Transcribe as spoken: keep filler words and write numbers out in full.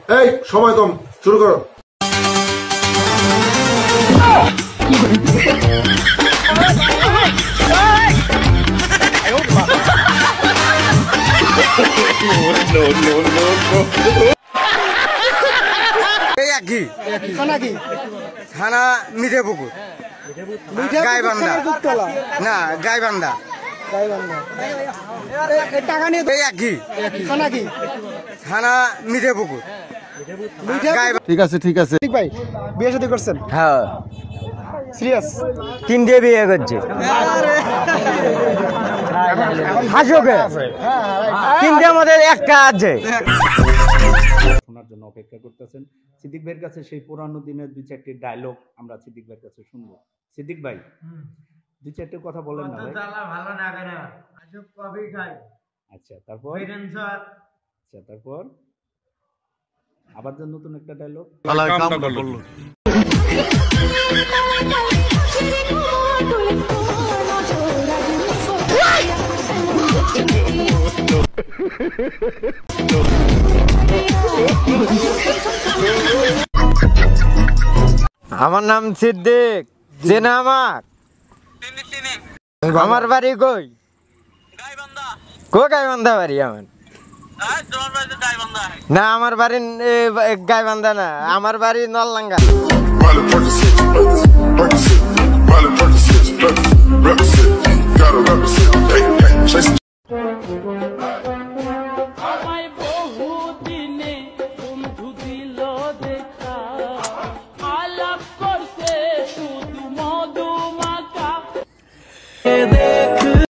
এই সময় কম, শুরু করো। থানা মিঠেপুকুর, গাইবান্ধা না গাইবান্ধা। থানা মিঠেপুকুর। ঠিক আছে ঠিক আছে। ভাই বিয়ে শাদী করছেন? হ্যাঁ সিরিয়াস? তিনটে বিয়ে করছে। তিনটে আমাদের একটা আছে। শোনার জন্য অপেক্ষা করতেছেন। সিদ্দিক ভাইয়ের কাছে সেই পুরানো দিনের দুই চারটি ডায়লগ আমরা সিদ্দিক ভাইয়ের কাছে শুনবো। সিদ্দিক ভাই দুই চারটি কথা বলেন না ভাই। ভালো না কেন আজব কফি খাই। আচ্ছা তারপর আচ্ছা তারপর আবার যে নতুন একটা ডায়লগ। আমার নাম সিদ্দিক, চেনা আমার? আমার বাড়ি কই? কো গাইবান্ধা বাড়ি আমার। না আমার বাড়ি গাইবান্ধা না, আমার বাড়ি নলডাঙ্গা।